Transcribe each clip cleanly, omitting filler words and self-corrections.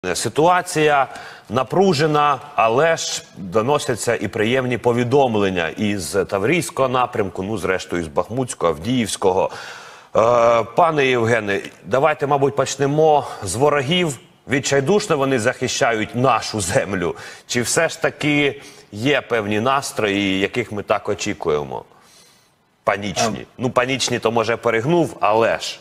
Ситуація напружена, але ж доносяться і приємні повідомлення із Таврійського напрямку, ну, зрештою, з Бахмутського, Авдіївського. Пане Євгене, давайте, мабуть, почнемо з ворогів. Відчайдушно вони захищають нашу землю? Чи все ж таки є певні настрої, яких ми так очікуємо? Панічні. Ну, панічні то, може, перегнув, але ж.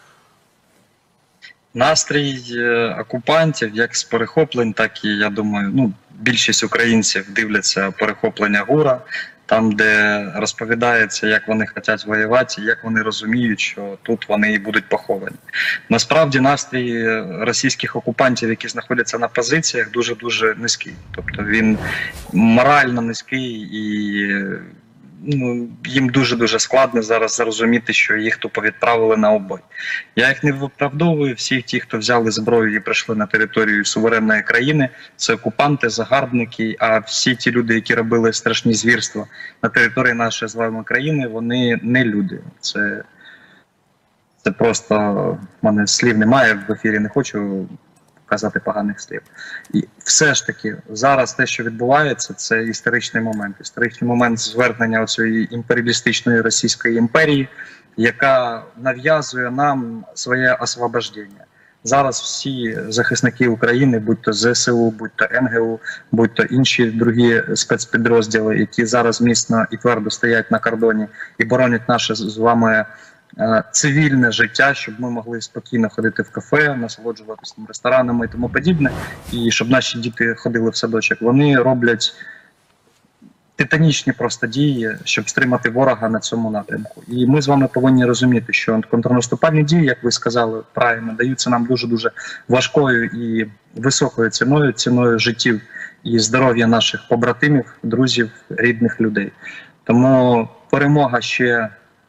Настрій окупантів, як з перехоплень, так і, я думаю, більшість українців дивляться перехоплення ГУРа, там, де розповідається, як вони хочуть воювати, як вони розуміють, що тут вони і будуть поховані. Насправді, настрій російських окупантів, які знаходяться на позиціях, дуже-дуже низький. Тобто він морально низький і їм дуже-дуже складно зараз зрозуміти, що їх тупо відправили на обой. Я їх не виправдовую, всі ті, хто взяли зброю і прийшли на територію суверенної країни, це окупанти, загарбники, а всі ті люди, які робили страшні звірства на території нашої з вами країни, вони не люди. Це просто, в мене слів немає в ефірі, не хочу казати поганих слів. І все ж таки, зараз те, що відбувається, це історичний момент. Історичний момент звернення цієї імперіалістичної Російської імперії, яка нав'язує нам своє освобождення. Зараз всі захисники України, будь-то ЗСУ, будь-то НГУ, будь-то інші другі спецпідрозділи, які зараз міцно і твердо стоять на кордоні і боронять наше з вами цивільне життя, щоб ми могли спокійно ходити в кафе, насолоджуватися ресторанами і тому подібне, і щоб наші діти ходили в садочок. Вони роблять титанічні просто дії, щоб стримати ворога на цьому напрямку. І ми з вами повинні розуміти, що контрнаступальні дії, як ви сказали правильно, даються нам дуже-дуже важкою і високою ціною життів і здоров'я наших побратимів, друзів, рідних людей. Тому перемога ще,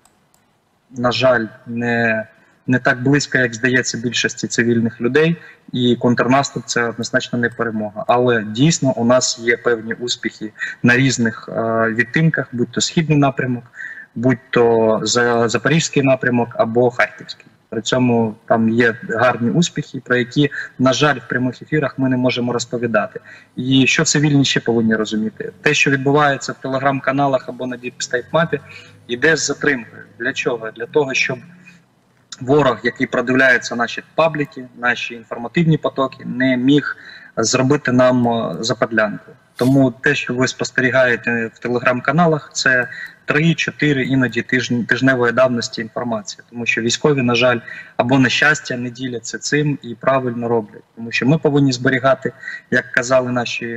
на жаль, не так близько, як здається більшості цивільних людей, і контрнаступ – це однозначно не перемога. Але дійсно у нас є певні успіхи на різних відтинках, будь-то східний напрямок, будь-то запорізький напрямок або харківський. При цьому там є гарні успіхи, про які, на жаль, в прямих ефірах ми не можемо розповідати. І що цивільні ще повинні розуміти? Те, що відбувається в телеграм-каналах або на діпстейт-мапі, іде з затримкою. Для чого? Для того, щоб ворог, який продивляється наші пабліки, наші інформативні потоки, не міг зробити нам западлянку. Тому те, що ви спостерігаєте в телеграм-каналах, це 3-4 іноді тижневої давності інформації. Тому що військові, на жаль, або на щастя, не діляться цим і правильно роблять. Тому що ми повинні зберігати, як казали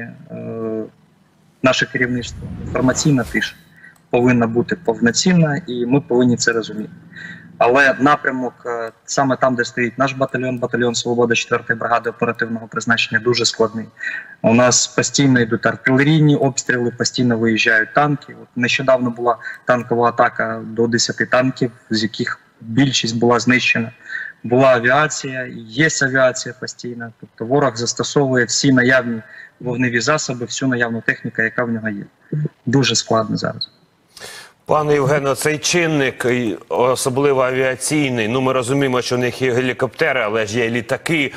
наше керівництво, інформаційна тиша повинна бути повноцінна, і ми повинні це розуміти. Але напрямок, саме там, де стоїть наш батальйон «Свобода» 4-ї бригади оперативного призначення, дуже складний. У нас постійно йдуть артилерійні обстріли, постійно виїжджають танки. От нещодавно була танкова атака до 10 танків, з яких більшість була знищена. Була авіація, є авіація постійна. Тобто ворог застосовує всі наявні вогневі засоби, всю наявну техніку, яка в нього є. Дуже складно зараз. Пане Євгене, цей чинник, особливо авіаційний, ми розуміємо, що у них є гелікоптери, але ж є літаки.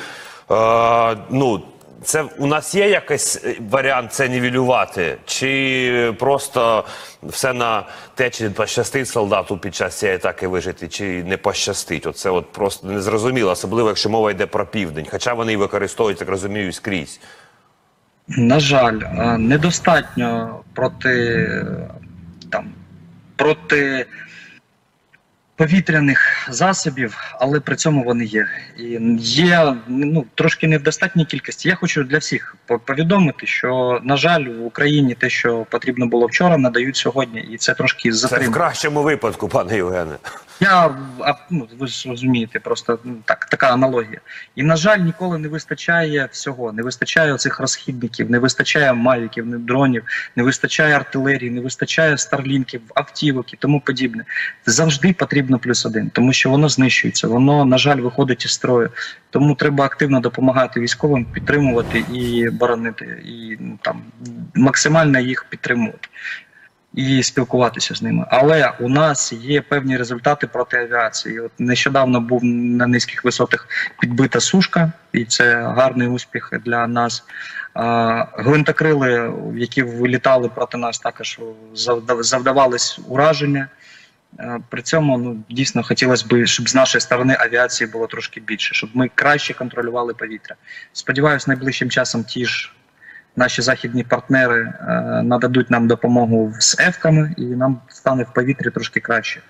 Це у нас є якийсь варіант це нівелювати? Чи просто все на те, чи пощастить солдату під час цієї атаки вижити, чи не пощастить? Оце от просто незрозуміло, особливо, якщо мова йде про південь. Хоча вони і використовують, так розумію, скрізь. На жаль, недостатньо проти повітряних засобів, але при цьому вони є. І є трошки не в достатній кількості. Я хочу для всіх повідомити, що, на жаль, в Україні те, що потрібно було вчора, надають сьогодні. І це трошки затримка. Це в кращому випадку, пане Євгене. Ви ж розумієте, просто така аналогія. І, на жаль, ніколи не вистачає всього. Не вистачає оцих розхідників, не вистачає мавіків, дронів, не вистачає артилерії, не вистачає старлінків, автівок і тому подібне. Завжди потрібно +1, тому що воно знищується, воно, на жаль, виходить із строю. Тому треба активно допомагати військовим, підтримувати і боронити, і максимально їх підтримувати. і спілкуватися з ними. Але у нас є певні результати проти авіації. От нещодавно був на низьких висотах підбита сушка, і це гарний успіх для нас. Гвинтокрили, які вилітали проти нас, також завдавались ураження. При цьому дійсно хотілося б, щоб з нашої сторони авіації було трошки більше, щоб ми краще контролювали повітря. Сподіваюсь, найближчим часом ті ж наші західні партнери нададуть нам допомогу з ефками, і нам стане в повітрі трошки краще.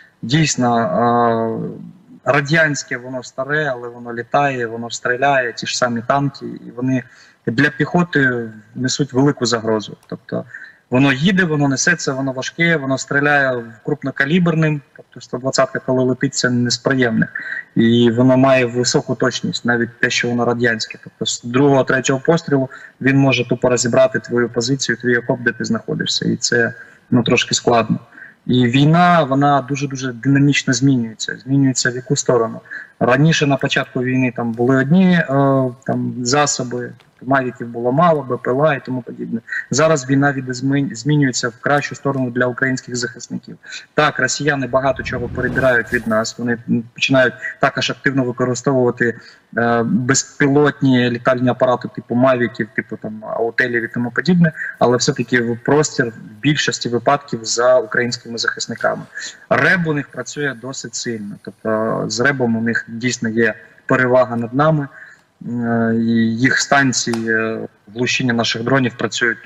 Дійсно, радянське воно старе, але воно літає, воно стріляє, ті ж самі танки, і вони для піхоти несуть велику загрозу. Тобто воно їде, воно несеться, воно важке, воно стріляє крупнокаліберним, тобто 120-ка, коли летить, це не з приємних. І воно має високу точність, навіть те, що воно радянське. Тобто з другого, третього пострілу він може тупо розібрати твою позицію, твій окоп, де ти знаходишся. І це трошки складно. І війна, вона дуже-дуже динамічно змінюється в яку сторону. Раніше на початку війни там були одні засоби, мавіків було мало, БПЛА і тому подібне. Зараз війна змінюється в кращу сторону для українських захисників. Так, росіяни багато чого перебирають від нас, вони починають також активно використовувати безпілотні літальні апарати типу мавіків, типу аутелів і тому подібне, але все-таки простір в більшості випадків за українськими захисниками. РЕБ у них працює досить сильно, тобто з РЕБом у них дійсно є перевага над нами. І їх станції глушіння наших дронів працюють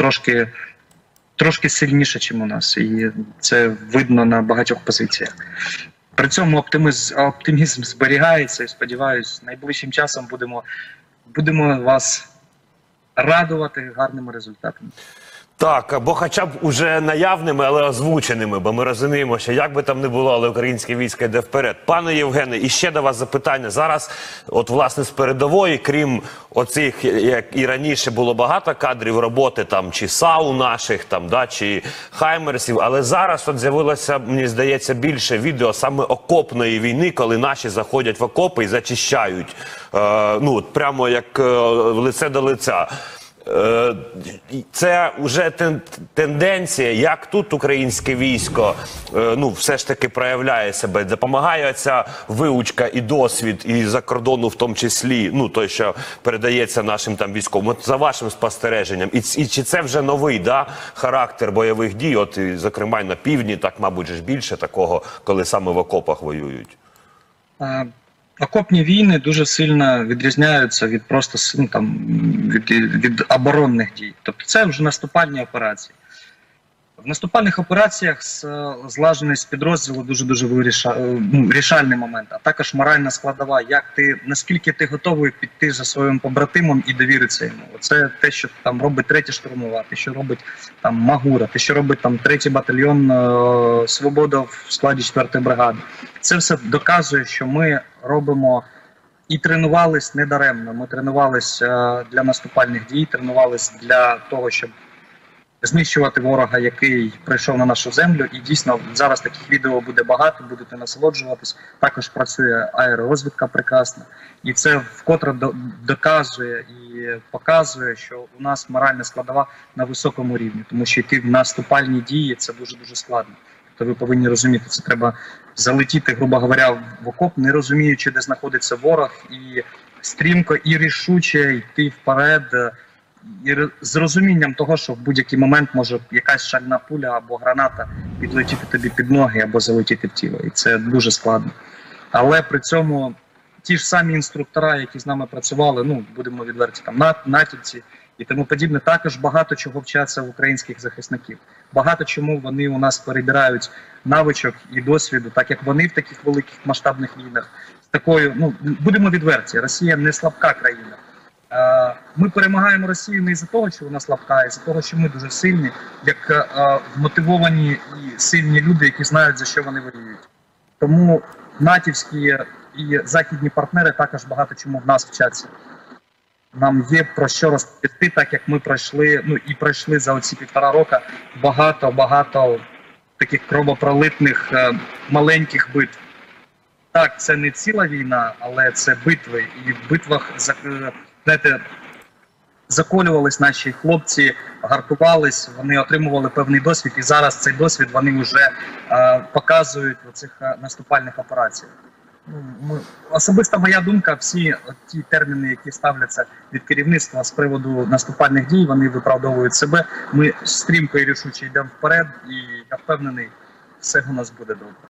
трошки сильніше, ніж у нас, і це видно на багатьох позиціях. При цьому оптимізм зберігається, і сподіваюся, найближчим часом будемо вас радувати гарними результатами. Так, або хоча б уже наявними, але озвученими, бо ми розуміємо, що як би там не було, але українське військо йде вперед. Пане Євгене, і ще до вас запитання. Зараз, от власне з передової, крім оцих, як і раніше було багато кадрів роботи, там, чи САУ наших, там, да, чи Хаймерсів, але зараз от з'явилося, мені здається, більше відео саме окопної війни, коли наші заходять в окопи і зачищають, прямо як лице до лиця. Це вже тенденція, як тут українське військо все ж таки проявляє себе, допомагає ця виучка і досвід, і за кордону в тому числі, той, що передається нашим там військовим. От за вашим спостереженням, і чи це вже новий характер бойових дій, от, і, зокрема, і на півдні, так, мабуть, ж більше такого, коли саме в окопах воюють? Окопні війни дуже сильно відрізняються від від оборонних дій. Тобто це вже наступальні операції. В наступальних операціях злаженість підрозділу дуже-дуже вирішальний момент, а також моральна складова, наскільки ти готовий піти за своїм побратимом і довіритися йому. Це те, що там робить 3-я штурмова, те, що робить там Магура, те, що робить там 3-й батальйон Свобода в складі 4-ї бригади. Це все доказує, що ми робимо і тренувались недаремно. Ми тренувались для наступальних дій, тренувались для того, щоб знищувати ворога, який прийшов на нашу землю. І дійсно зараз таких відео буде багато, будете насолоджуватись. Також працює аеророзвідка прекрасна. І це вкотре доказує і показує, що у нас моральна складова на високому рівні. Тому що йти в наступальні дії – це дуже-дуже складно. Тобто ви повинні розуміти, це треба залетіти, грубо говоря, в окоп, не розуміючи, де знаходиться ворог, і стрімко і рішуче йти вперед, і з розумінням того, що в будь-який момент може якась шальна пуля або граната підлетіти тобі під ноги або залетіти в тіло. І це дуже складно. Але при цьому ті ж самі інструктора, які з нами працювали, будемо відверті, там натівці і тому подібне, також багато чого вчаться в українських захисників. Багато чому вони у нас перебирають навичок і досвіду, так як вони в таких великих масштабних війнах. З такою, будемо відверті, Росія не слабка країна. Ми перемагаємо Росію не із-за того, що вона слабка, а із-за того, що ми дуже сильні, як мотивовані і сильні люди, які знають, за що вони воюють. Тому натівські і західні партнери також багато чому в нас вчаться. Нам є про що розповісти, так як ми пройшли за оці 1,5 роки багато таких кровопролитних маленьких битв. Так, це не ціла війна, але це битви. І в битвах, заколювались наші хлопці, гартувались, вони отримували певний досвід, і зараз цей досвід вони вже показують у цих наступальних операціях. Особиста моя думка, всі ті терміни, які ставляться від керівництва з приводу наступальних дій, вони виправдовують себе. Ми стрімко і рішуче йдемо вперед, і я впевнений, все у нас буде добре.